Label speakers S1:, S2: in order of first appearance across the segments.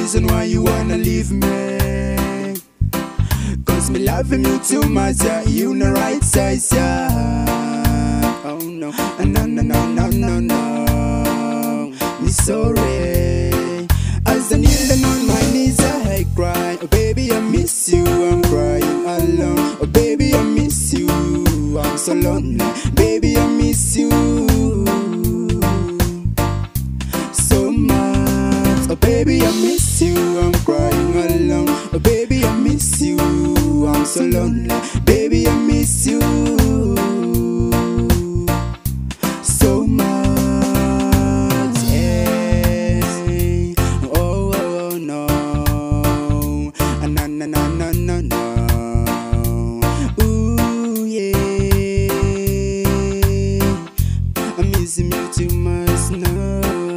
S1: reason why you wanna leave me. Cause me loving you too much, yeah, you the right size, yeah. Oh no, no, no, no, no, no, no. Me sorry. As I'm kneeling on my knees, I cry. Oh baby, I miss you, I'm crying alone. Oh baby, I miss you, I'm so lonely. Baby, I miss you so much. Oh baby, I miss you, I'm crying alone. Oh baby, I miss you, I'm so lonely. Baby, I miss you so much. Hey. Oh, oh no, no, no, no, no, no, no. Ooh yeah, I'm missing you too much now.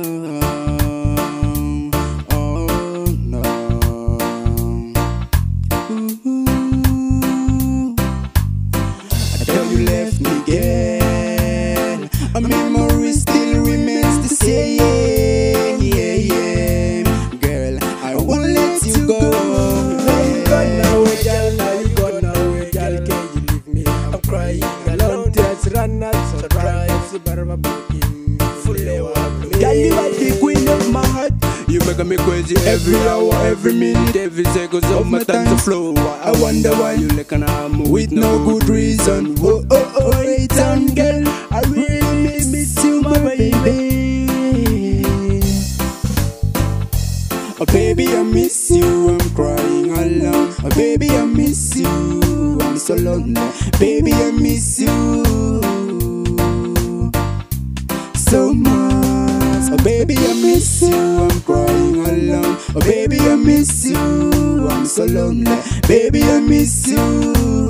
S1: Oh no. Ooh. I thought you left me, girl. A memory still remains the same. Yeah, yeah. Girl, I won't let you go.
S2: Now you gone now, girl. Now you gone now, girl. Can you leave me? I'm crying alone. Tears run out, so dry. Girl, you are the queen of my heart.
S1: You make me crazy every hour, every minute, every second of my time to flow. I wonder why you like an arm with no good reason. Whoa, oh, oh, hey, town girl, I really miss you, my baby. Oh baby, I miss you, I'm crying alone. Oh baby, I miss you, I'm so lonely. Baby, I miss you so much. Oh baby, I miss you, I'm crying alone. Oh baby, I miss you, I'm so lonely. Baby, I miss you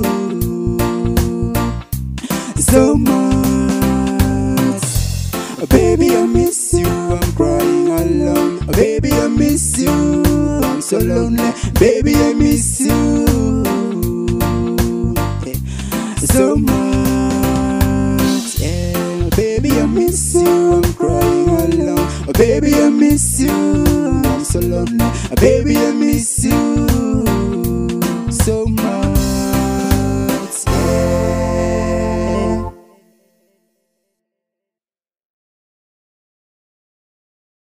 S1: so much. Oh baby, I miss you, I'm crying alone. Oh baby, I miss you, I'm so lonely. Baby, I miss you so much. Yeah. Baby, I miss you, I'm crying alone. Oh baby, I miss you, I'm so lonely. Oh baby, I miss you so much.